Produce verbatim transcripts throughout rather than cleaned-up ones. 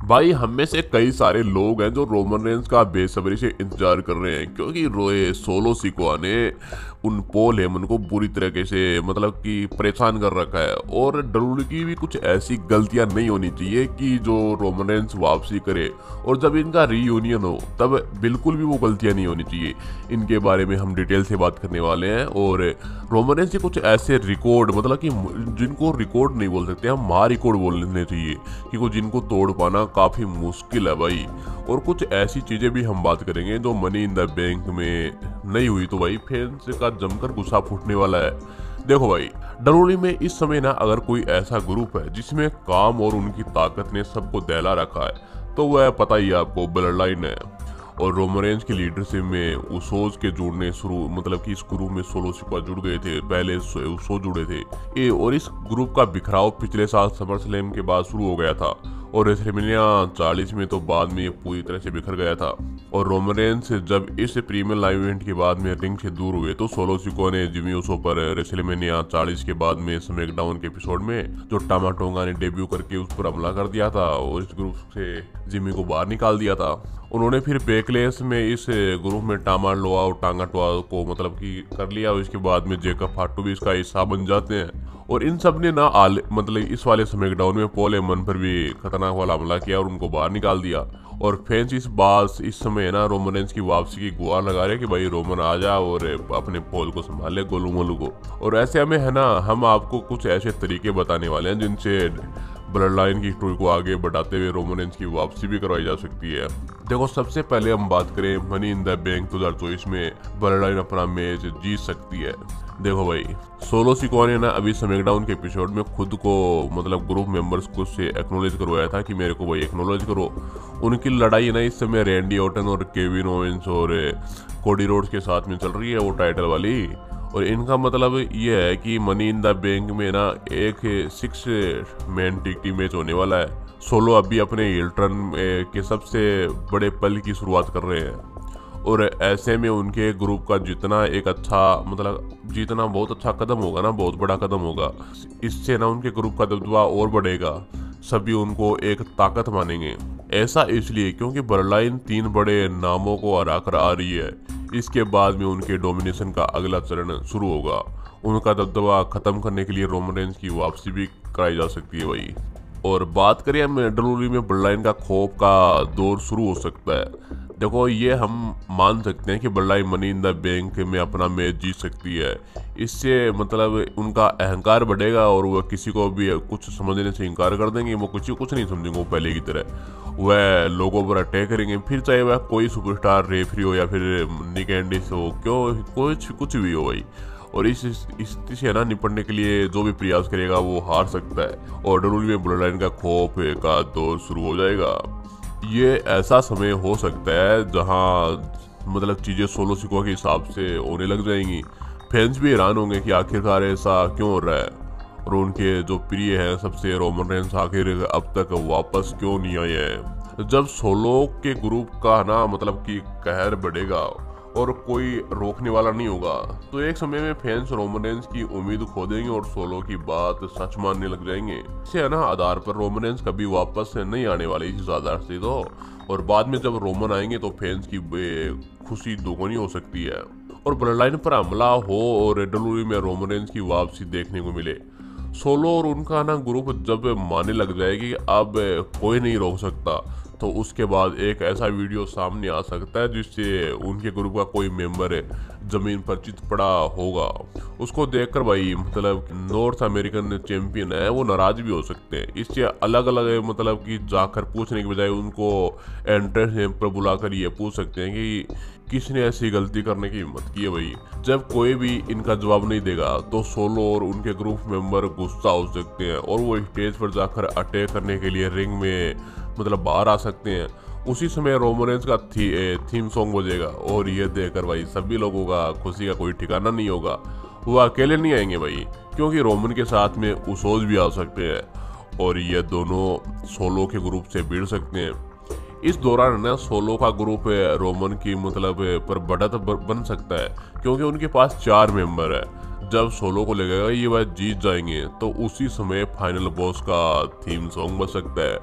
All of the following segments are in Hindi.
भाई हम में से कई सारे लोग हैं जो रोमन रेंस का बेसब्री से इंतजार कर रहे हैं, क्योंकि रोए सोलो सिकोआ ने उन पॉल हेमन को बुरी तरीके से मतलब कि परेशान कर रखा है। और डब्ल्यूडब्ल्यूई की भी कुछ ऐसी गलतियां नहीं होनी चाहिए कि जो रोमन रेंस वापसी करे, और जब इनका रीयूनियन हो तब बिल्कुल भी वो गलतियां नहीं होनी चाहिए। इनके बारे में हम डिटेल से बात करने वाले हैं। और रोमन रेंस के कुछ ऐसे रिकॉर्ड मतलब कि जिनको रिकॉर्ड नहीं बोल सकते, हम महा रिकॉर्ड बोलने चाहिए, कि जिनको तोड़ पाना काफ़ी मुश्किल है भाई। और कुछ ऐसी चीज़ें भी हम बात करेंगे जो मनी इन द बैंक में नहीं हुई तो भाई फैंस का जमकर गुस्सा फूटने वाला है। देखो भाई, डब्ल्यूडब्ल्यूई में इस समय ना अगर कोई ऐसा ग्रुप है जिसमें काम और उनकी ताकत ने सबको दहला रखा है, तो वह पता ही आपको ब्लड लाइन है। और रोमन रेंस की लीडरशिप में उसोज के जुड़ने शुरू मतलब कि इस ग्रुप में सोलो सिकोआ जुड़ गए थे, पहले उसो जुड़े थे ये। और इस ग्रुप का बिखराव पिछले साल समर स्लैम के बाद शुरू हो गया था, और रेसलमेनिया चालीस में तो बाद में ये पूरी तरह से बिखर गया था। और रोमन रेंस जब इस प्रीमियर लाइव इवेंट के बाद में रिंग से दूर हुए, तो सोलो सिकोआ ने जिमी ऊसो पर रेसलमेनिया चालीस के बाद में स्मैकडाउन के एपिसोड में जो टामा टोंगा ने डेब्यू करके उस पर हमला कर दिया था और इस ग्रुप से जिमी को बाहर निकाल दिया था। उन्होंने फिर बैकलेस में इस ग्रुप में टामा लोआ और टांगा टोआ को मतलब कि कर लिया, और इसके बाद में जेकब फाटू भी इसका हिस्सा बन जाते हैं। और इन सब ने ना आल मतलब इस वाले स्मैकडाउन में पॉल हेमन पर भी खतरनाक वाला हमला किया और उनको बाहर निकाल दिया। और फैंस इस बात इस समय ना रोमन रेंस की वापसी की गुहार लगा रहे कि भाई रोमन आ जा और अपने पॉल को संभाल ले, गोलू मोलू को। और ऐसे हमें है ना, हम आपको कुछ ऐसे तरीके बताने वाले हैं जिनसे ब्लड लाइन की स्टोरी को आगे बढ़ाते हुए रोमन रेंस की वापसी भी करवाई जा सकती है। देखो, सबसे पहले हम बात करें मनी इन द बैंक दो हज़ार चौबीस में ब्लड लाइन अपना मैच जीत सकती है। देखो भाई, सोलो सिकोआ ने ना अभी स्मैकडाउन के एपिसोड में खुद को मतलब ग्रुप मेंबर्स को से एक्नॉलेज करवाया था कि मेरे को भाई एक्नॉलेज करो। उनकी लड़ाई ना इस समय रैंडी ऑर्टन और केविन ओवेंस और कोडी रोड्स के साथ में चल रही है, वो टाइटल वाली। और इनका मतलब ये है कि मनी इन द बैंक में ना एक six man tag team match होने वाला है। सोलो अभी अपने हिल टर्न के सबसे बड़े पल की शुरुआत कर रहे हैं, और ऐसे में उनके ग्रुप का जितना एक अच्छा मतलब जितना बहुत अच्छा कदम होगा ना, बहुत बड़ा कदम होगा। इससे ना उनके ग्रुप का दबदबा और बढ़ेगा, सभी उनको एक ताकत मानेंगे। ऐसा इसलिए क्योंकि ब्लड लाइन तीन बड़े नामों को हरा कर आ रही है। इसके बाद में उनके डोमिनेशन का अगला चरण शुरू होगा। उनका दबदबा खत्म करने के लिए रोमन रेंस की वापसी भी कराई जा सकती है भाई। और बात करें हम डब्ल्यूडब्ल्यूई में ब्लड लाइन का खौफ का दौर शुरू हो सकता है। देखो, ये हम मान सकते हैं कि blood line money in the bank में अपना मैच जीत सकती है। इससे मतलब उनका अहंकार बढ़ेगा और वह किसी को भी कुछ समझने से इनकार कर देंगे। वो कुछ कुछ नहीं समझेंगे वो पहले की तरह। वह लोगों पर अटैक करेंगे, फिर चाहे वह कोई सुपरस्टार रेफरी हो या फिर निक एंडिस हो, क्यों कुछ कुछ भी हो भाई। और इस स्थिति से ना निपटने के लिए जो भी प्रयास करेगा वो हार सकता है, और डब्ल्यूडब्ल्यूई में ब्लड लाइन का खौफ का दौर शुरू हो जाएगा। ये ऐसा समय हो सकता है जहां मतलब चीज़ें सोलो सिकोआ के हिसाब से होने लग जाएंगी। फैंस भी हैरान होंगे कि आखिरकार ऐसा क्यों हो रहा है, और उनके जो प्रिय हैं सबसे रोमन रेंस आखिर अब तक वापस क्यों नहीं आए हैं। जब सोलो के ग्रुप का ना मतलब कि कहर बढ़ेगा और कोई रोकने वाला नहीं होगा, तो एक समय में फैंस रोमन रेंस की उम्मीद खो देंगे और सोलो की बात सच मानने लग जाएंगे। इसे ना आधार पर रोमन रेंस कभी वापस नहीं आने वाली इस आधार से तो। और बाद में जब रोमन आएंगे तो फैंस की खुशी दोगुनी हो सकती है, और ब्लड लाइन पर हमला हो और डब्ल्यूडब्ल्यूई में रोमन रेंस की वापसी देखने को मिले। सोलो और उनका ना ग्रुप जब मानने लग जाएगी अब कोई नहीं रोक सकता, तो उसके बाद एक ऐसा वीडियो सामने आ सकता है जिससे उनके ग्रुप का कोई मेंबर जमीन पर चित पड़ा होगा। उसको देखकर भाई मतलब नॉर्थ अमेरिकन चैंपियन है वो नाराज भी हो सकते हैं। इससे अलग अलग मतलब कि जाकर पूछने के बजाय उनको एंट्रेंस पर बुलाकर ये पूछ सकते हैं कि किसने ऐसी गलती करने की हिम्मत की है भाई। जब कोई भी इनका जवाब नहीं देगा तो सोलो और उनके ग्रुप मेंबर गुस्सा हो सकते हैं और वो स्टेज पर जाकर अटैक करने के लिए रिंग में मतलब बाहर आ सकते हैं। उसी समय रोमन रेंस का थी, थीम सॉन्ग बजेगा, और ये देखकर भाई सभी लोगों का खुशी का कोई ठिकाना नहीं होगा। वो अकेले नहीं आएंगे भाई, क्योंकि रोमन के साथ में उसोज भी आ सकते हैं, और ये दोनों सोलो के ग्रुप से भिड़ सकते हैं। इस दौरान ना सोलो का ग्रुप रोमन की मतलब पर बढ़त बन सकता है, क्योंकि उनके पास चार मेंबर है। जब सोलो को लगेगा ये बात जीत जाएंगे तो उसी समय फाइनल बॉस का थीम सॉन्ग बज सकता है,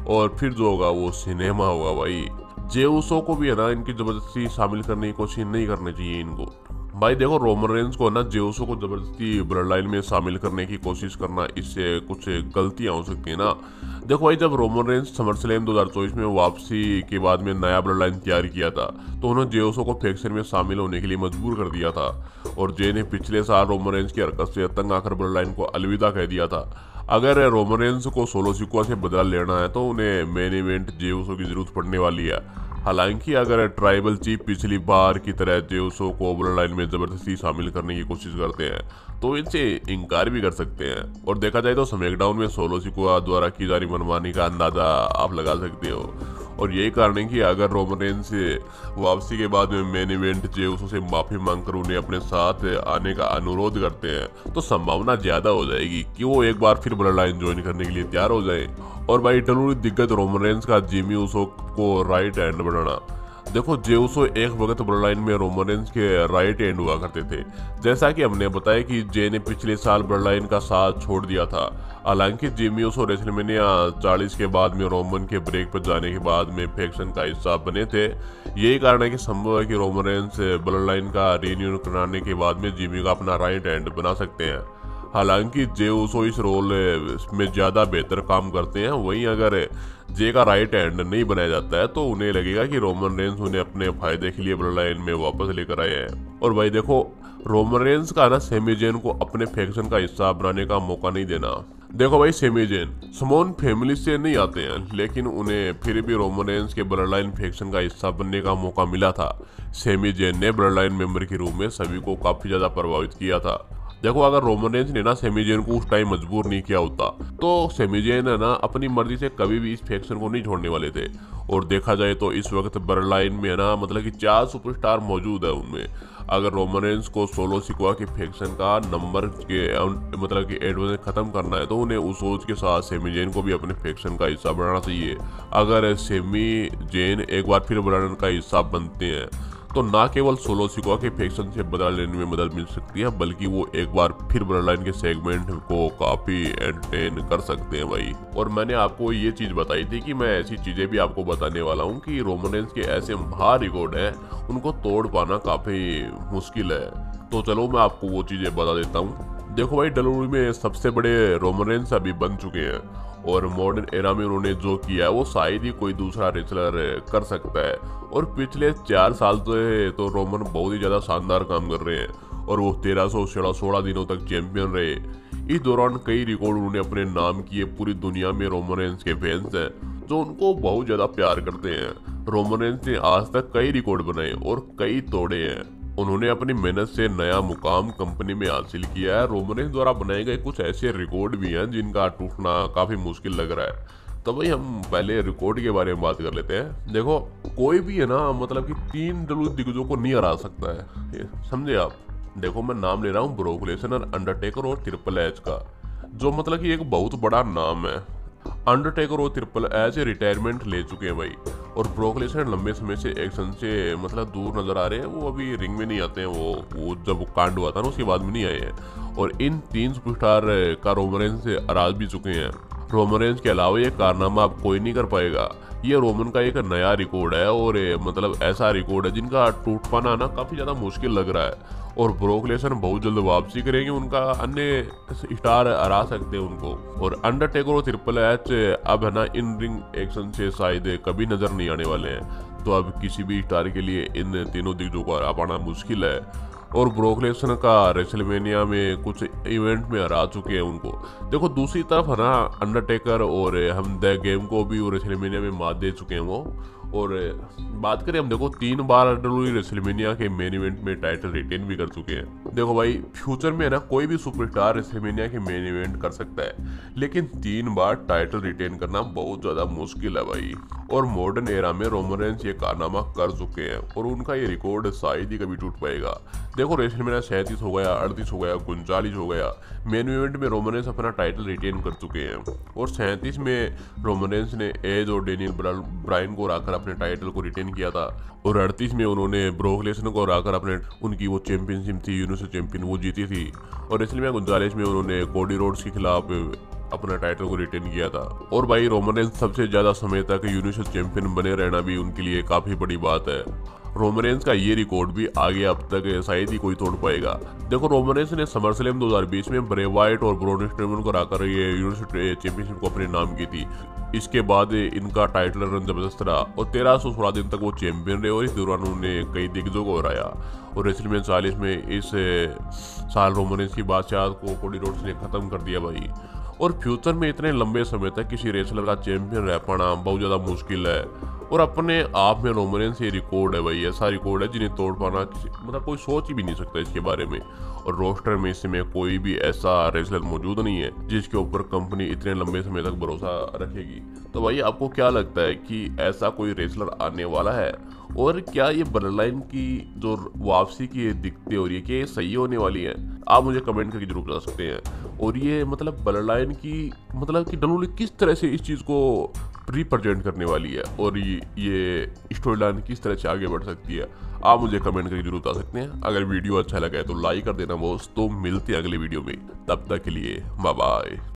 और फिर जो होगा वो सिनेमा होगा भाई। जे उसो को भी है ना इनकी जबरदस्ती शामिल करने की कोशिश नहीं करनी चाहिए इनको। भाई देखो रोमन रेंस को ना जे उसो को जबरदस्ती ब्लड लाइन में शामिल करने की कोशिश करना, इससे कुछ गलतियां हो सकती है ना। देखो भाई जब रोमन रेंस समरस्लैम दो हज़ार चौबीस में वापसी के बाद में नया ब्लड लाइन तैयार किया था तो उन्होंने जे उसो को फैक्शन में शामिल होने के लिए मजबूर कर दिया था और जे ने पिछले साल रोमन रेंस की हरकत से तंग आकर ब्लड लाइन को अलविदा कह दिया था। अगर रोमन रेंस को सोलो सिकोआ से बदला लेना है तो उन्हें मेन इवेंट जे उसो की जरूरत पड़ने वाली है। हालांकि अगर ट्राइबल चीफ पिछली बार की तरह जे उसो को ब्लड लाइन में जबरदस्ती शामिल करने की कोशिश करते हैं तो इनसे इनकार भी कर सकते हैं। और देखा जाए तो स्मैकडाउन में सोलो सिकोआ द्वारा की जा रही मनमानी का अंदाजा आप लगा सकते हो और यही कारण है कि अगर रोमन रेंस से वापसी के बाद में मेन इवेंट जे उसो से माफी मांगकर उन्हें अपने साथ आने का अनुरोध करते हैं तो संभावना ज्यादा हो जाएगी कि वो एक बार फिर ब्लड लाइन ज्वाइन करने के लिए तैयार हो जाए। और भाई डब्ल्यूडब्ल्यूई दिग्गज रोमन रेंस का जिमी उसो को राइट हैंड बनाना। देखो जे उसो एक वक्त ब्लड लाइन में रोमन रेंस के राइट हैंड हुआ करते थे। जैसा कि हमने बताया कि जे ने पिछले साल ब्लड लाइन का साथ छोड़ दिया था। हालांकि जिमी उसो रेसलमेनिया चालीस के बाद में रोमन के ब्रेक पर जाने के बाद में फैक्शन का हिस्सा बने थे। यही कारण है कि संभव है कि रोमन रेंस ब्लड लाइन का रिन्यू कराने के बाद में जिमी का अपना राइट हैंड बना सकते हैं। हालांकि जे उसो इस रोल में ज़्यादा बेहतर काम करते हैं, वहीं अगर जे का राइट हैंड नहीं बनाया जाता है तो उन्हें लगेगा कि रोमन रेंस उन्हें अपने फायदे के लिए ब्लड लाइन में वापस लेकर आए हैं। और भाई देखो रोमन रेंस का ना सेमी जेन को अपने फैक्शन का हिस्सा बनाने का मौका नहीं देना। देखो भाई सेमी जेन समोन फैमिली से नहीं आते हैं लेकिन उन्हें फिर भी रोमन रेंस के ब्लड लाइन फैक्शन का हिस्सा बनने का मौका मिला था। सेमी जेन ने ब्लड लाइन मेंबर के रूप में सभी को काफ़ी ज़्यादा प्रभावित किया था। देखो अगर रोमन रेंस ने ना सेमी जेन को उस टाइम मजबूर नहीं किया होता तो सेमी जेन है ना अपनी मर्जी से कभी भी इस फैक्शन को नहीं छोड़ने वाले थे। और देखा जाए तो इस वक्त ब्लड लाइन में है ना मतलब कि चार सुपरस्टार मौजूद है। उनमें अगर रोमन रेंस को सोलो सिकोआ के फैक्शन का नंबर के मतलब कि एडवांस खत्म करना है तो उन्हें उस सोच के साथ सेमी जेन को भी अपने फैक्शन का हिस्सा बनाना चाहिए। अगर सेमी जेन एक बार फिर ब्लड लाइन का हिस्सा बनते हैं तो ना केवल सोलो सिकोआ के फैक्शन से बदला लेने में मदद मिल सकती है बल्कि वो एक बार फिर ब्लड लाइन के सेगमेंट को काफी एंटरटेन कर सकते हैं भाई। और मैंने आपको ये चीज बताई थी कि मैं ऐसी चीजें भी आपको बताने वाला हूँ कि रोमन रेंस के ऐसे महान रिकॉर्ड हैं उनको तोड़ पाना काफी मुश्किल है। तो चलो मैं आपको वो चीजें बता देता हूँ। देखो भाई डब्ल्यूडब्ल्यूई में सबसे बड़े रोमन रेंस अभी बन चुके हैं और मॉडर्न एरा में उन्होंने जो किया है वो शायद ही कोई दूसरा रेसलर कर सकता है। और पिछले चार साल तो है तो रोमन बहुत ही ज़्यादा शानदार काम कर रहे हैं और वो तेरह सौ सोलह दिनों तक चैंपियन रहे। इस दौरान कई रिकॉर्ड उन्होंने अपने नाम किए। पूरी दुनिया में रोमन रेंस के फैंस हैं जो उनको बहुत ज़्यादा प्यार करते हैं। रोमन रेंस ने आज तक कई रिकॉर्ड बनाए और कई तोड़े हैं। उन्होंने अपनी मेहनत से नया मुकाम कंपनी में हासिल किया है। रोमन रेंस द्वारा बनाए गए कुछ ऐसे रिकॉर्ड भी हैं जिनका टूटना काफ़ी मुश्किल लग रहा है। तो भाई हम पहले रिकॉर्ड के बारे में बात कर लेते हैं। देखो कोई भी है ना मतलब कि तीन डब्ल्यू दिग्गजों को नहीं हरा सकता है, समझे आप। देखो मैं नाम ले रहा हूँ ब्रॉक लेसनर, अंडरटेकर और ट्रिपल एच का, जो मतलब कि एक बहुत बड़ा नाम है। अंडरटेकर और ट्रिपल एच रिटायरमेंट ले चुके हैं भाई और ब्रॉक लेसनर लंबे समय से एक्शन से मतलब दूर नजर आ रहे हैं। वो अभी रिंग में नहीं आते हैं, वो वो जब कांड हुआ था ना उसके बाद में नहीं आए हैं। और इन तीन सुपरस्टार का रोमन रेंस से हरा भी चुके हैं। रोमन रेंस के अलावा ये कारनामा अब कोई नहीं कर पाएगा। ये रोमन का एक नया रिकॉर्ड है और मतलब ऐसा रिकॉर्ड है जिनका टूट पाना ना काफ़ी ज़्यादा मुश्किल लग रहा है। और ब्रॉक लेसनर बहुत जल्द वापसी करेंगे, उनका अन्य स्टार हरा सकते हैं उनको। और अंडरटेकर और ट्रिपल एच अब है ना इन रिंग एक्शन से शायद कभी नज़र नहीं आने वाले हैं। तो अब किसी भी स्टार के लिए इन तीनों दिग्गजों को हरा पाना मुश्किल है। और ब्रॉक लेसनर का रेसलमेनिया में कुछ इवेंट में हरा चुके हैं उनको। देखो दूसरी तरफ है ना अंडरटेकर और हम द गेम को भी रेसलमेनिया में मात दे चुके हैं वो। और बात करें हम देखो तीन बार डब्ल्यूडब्ल्यूई रेसलमेनिया के मेन इवेंट में टाइटल रिटेन भी कर चुके हैं। देखो भाई फ्यूचर में है ना कोई भी सुपरस्टार रेसलमेनिया के मेन इवेंट कर सकता है लेकिन तीन बार टाइटल रिटेन करना बहुत ज़्यादा मुश्किल है भाई। और मॉडर्न एरा में रोमन रेंस ये कारनामा कर चुके हैं और उनका ये रिकॉर्ड शायद ही कभी टूट पाएगा। देखो रेसलमेनिया सैंतीस हो गया, अड़तीस हो गया, उनचालीस हो गया, मेन इवेंट में रोमन रेंस अपना टाइटल रिटेन कर चुके हैं। और सैंतीस में रोमन रेंस ने एज और डेनियल ब्रायन को हराकर अपने टाइटल को रिटेन किया था। और अड़तीस में उन्होंने ब्रॉक लेसनर को हराकर अपने उनकी वो चैंपियनशिप थी यूनिवर्सल चैंपियन वो जीती थी। और रेसलमेनिया उनचालीस में उन्होंने कोडी रोड्स के खिलाफ अपना टाइटल को रिटेन किया था। और भाई रोमन रेंस सबसे ज्यादा समय तक यूनिवर्सल चैंपियन बने रहना भी उनके लिए काफी बड़ी बात है। रोमन रेंस का ये रिकॉर्ड भी आगे अब तक शायद ही कोई तोड़ पाएगा। देखो रोमन रेंस ने समरस्लैम दो हज़ार बीस में ब्रे वाइट और ब्रॉन स्ट्रोमैन को हराकर ये यूनिवर्सल चैंपियनशिप को अपने नाम की थी। इसके बाद इनका टाइटल रन जबरदस्त रहा और तेरह सौ सोलह दिन तक वो चैंपियन रहे और इस दौरान उन्होंने कई दिग्गजों को हराया। और रेसलमैनिया चालीस में इस साल रोमन रेंस की बादशाह को कोडी रोड्स ने खत्म कर दिया भाई। और फ्यूचर में इतने लंबे समय तक किसी रेसलर का चैंपियन रह पाना बहुत ज़्यादा मुश्किल है। और अपने आप में रोमन रेंस ये रिकॉर्ड है भाई, ऐसा रिकॉर्ड है जिन्हें तोड़ पाना किसी मतलब कोई सोच ही भी नहीं सकता इसके बारे में। और रोस्टर में इस समय कोई भी ऐसा रेसलर मौजूद नहीं है जिसके ऊपर कंपनी इतने लंबे समय तक भरोसा रखेगी। तो भाई आपको क्या लगता है कि ऐसा कोई रेसलर आने वाला है? और क्या ये ब्लड लाइन की जो वापसी की दिक्कतें हो रही है, क्या ये सही होने वाली है? आप मुझे कमेंट करके जरूर बता सकते हैं। और ये मतलब ब्लड लाइन की मतलब कि डब्ल्यूडब्ल्यूई किस तरह से इस चीज़ को रिप्रेजेंट करने वाली है और ये ये स्टोरी लाइन किस तरह से आगे बढ़ सकती है, आप मुझे कमेंट करके जरूर बता सकते हैं। अगर वीडियो अच्छा लगा है तो लाइक कर देना दोस्त। तो मिलते हैं अगले वीडियो में, तब तक के लिए बाय बाय।